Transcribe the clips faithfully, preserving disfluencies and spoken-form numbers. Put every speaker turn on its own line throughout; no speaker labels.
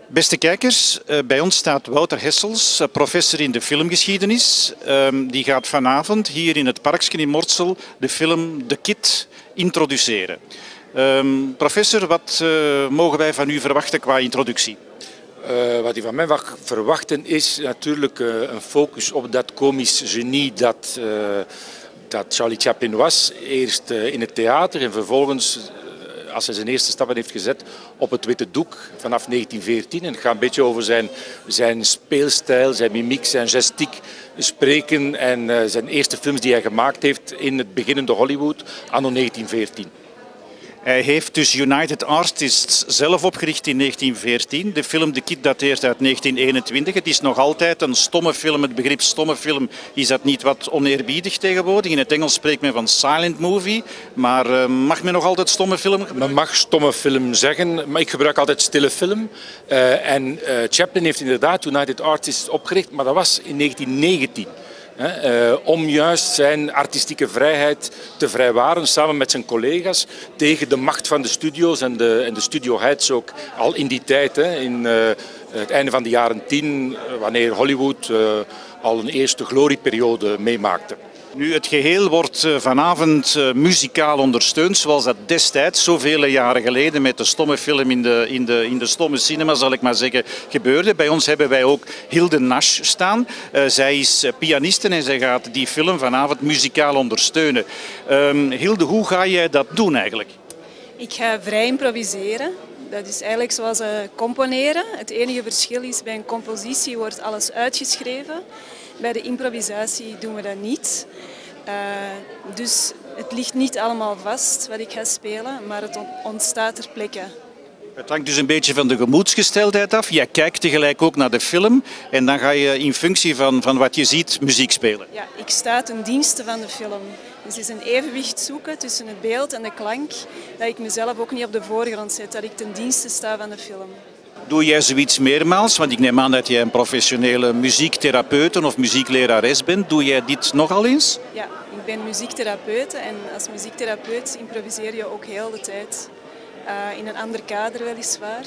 Beste kijkers, bij ons staat Wouter Hessels, professor in de filmgeschiedenis. Die gaat vanavond hier in het Parkje in Mortsel de film The Kid introduceren. Professor, wat mogen wij van u verwachten qua introductie?
Uh, wat u van mij mag verwachten is natuurlijk uh, een focus op dat komisch genie dat, uh, dat Charlie Chaplin was. Eerst uh, in het theater en vervolgens, uh, als hij zijn eerste stappen heeft gezet, op het witte doek vanaf negentien veertien. En het gaat een beetje over zijn, zijn speelstijl, zijn mimiek, zijn gestiek spreken en uh, zijn eerste films die hij gemaakt heeft in het beginnende Hollywood anno negentien veertien.
Hij heeft dus United Artists zelf opgericht in negentien veertien. De film The Kid dateert uit negentien eenentwintig. Het is nog altijd een stomme film. Het begrip stomme film is dat niet wat oneerbiedig tegenwoordig. In het Engels spreekt men van silent movie. Maar uh, mag men nog altijd stomme film gebruiken?
Men mag stomme film zeggen, maar ik gebruik altijd stille film. Uh, en uh, Chaplin heeft inderdaad United Artists opgericht, maar dat was in negentien negentien. He, uh, om juist zijn artistieke vrijheid te vrijwaren samen met zijn collega's tegen de macht van de studio's en de, en de studioheads ook al in die tijd, he, in uh, het einde van de jaren tien, wanneer Hollywood uh, al een eerste glorieperiode meemaakte.
Nu, het geheel wordt vanavond muzikaal ondersteund, zoals dat destijds, zoveel jaren geleden, met de stomme film in de, in de, in de stomme cinema, zal ik maar zeggen, gebeurde. Bij ons hebben wij ook Hilde Nash staan. Uh, zij is pianiste en zij gaat die film vanavond muzikaal ondersteunen. Um, Hilde, hoe ga jij dat doen eigenlijk?
Ik ga vrij improviseren. Dat is eigenlijk zoals uh, componeren. Het enige verschil is, bij een compositie wordt alles uitgeschreven. Bij de improvisatie doen we dat niet. Uh, dus het ligt niet allemaal vast wat ik ga spelen, maar het ontstaat ter plekke.
Het hangt dus een beetje van de gemoedsgesteldheid af. Jij kijkt tegelijk ook naar de film en dan ga je in functie van, van wat je ziet muziek spelen.
Ja, ik sta ten dienste van de film. Dus het is een evenwicht zoeken tussen het beeld en de klank, dat ik mezelf ook niet op de voorgrond zet, dat ik ten dienste sta van de film.
Doe jij zoiets meermaals? Want ik neem aan dat jij een professionele muziektherapeute of muzieklerares bent. Doe jij dit nogal eens?
Ja, ik ben muziektherapeute en als muziektherapeut improviseer je ook heel de tijd. Uh, in een ander kader weliswaar.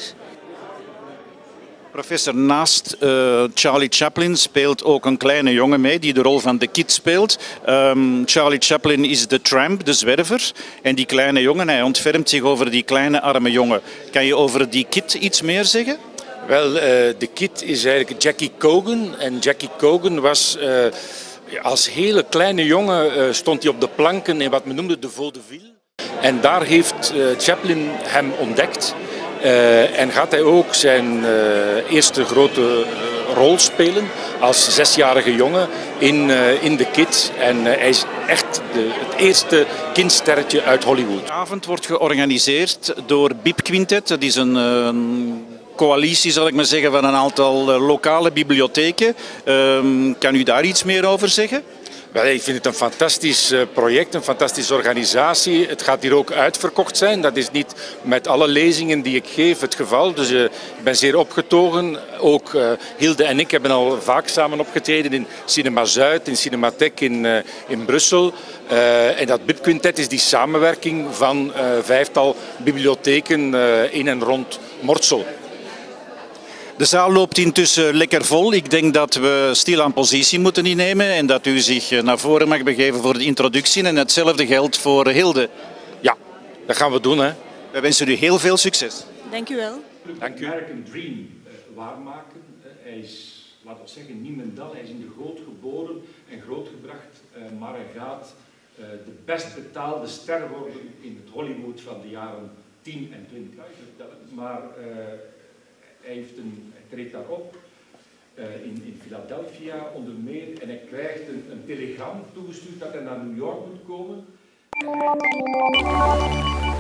Professor, naast uh, Charlie Chaplin speelt ook een kleine jongen mee die de rol van de Kid speelt. Um, Charlie Chaplin is de tramp, de zwerver. En die kleine jongen, hij ontfermt zich over die kleine arme jongen. Kan je over die Kid iets meer zeggen?
Wel, uh, de Kid is eigenlijk Jackie Cogan. En Jackie Cogan was... Uh, als hele kleine jongen uh, stond hij op de planken in wat men noemde de vaudeville. En daar heeft uh, Chaplin hem ontdekt. Uh, en gaat hij ook zijn uh, eerste grote uh, rol spelen als zesjarige jongen in, uh, in The Kid. En uh, hij is echt de, het eerste kindsterretje uit Hollywood.
De avond wordt georganiseerd door Bib Quintet. Dat is een, een coalitie, zal ik maar zeggen, van een aantal uh, lokale bibliotheken. Uh, kan u daar iets meer over zeggen?
Wel, ik vind het een fantastisch project, een fantastische organisatie. Het gaat hier ook uitverkocht zijn. Dat is niet met alle lezingen die ik geef het geval. Dus uh, ik ben zeer opgetogen. Ook uh, Hilde en ik hebben al vaak samen opgetreden in Cinema Zuid, in Cinematheek in, uh, in Brussel. Uh, en dat Bib Quintet is die samenwerking van uh, vijftal bibliotheken uh, in en rond Mortsel.
De zaal loopt intussen lekker vol. Ik denk dat we stilaan positie moeten innemen en dat u zich naar voren mag begeven voor de introductie. En hetzelfde geldt voor Hilde.
Ja, dat gaan we doen, hè.
Wij wensen u heel veel succes.
Dank u wel.
Dank u.
American Dream uh, waarmaken. Uh, hij is, laten we zeggen, niemendal. Hij is in de goot geboren en grootgebracht. Uh, maar hij gaat uh, de best betaalde ster worden in het Hollywood van de jaren tien en twintig. Maar... Uh, Hij, heeft een, hij treedt daar op uh, in, in Philadelphia onder meer en hij krijgt een, een telegram toegestuurd dat hij naar New York moet komen. En hij...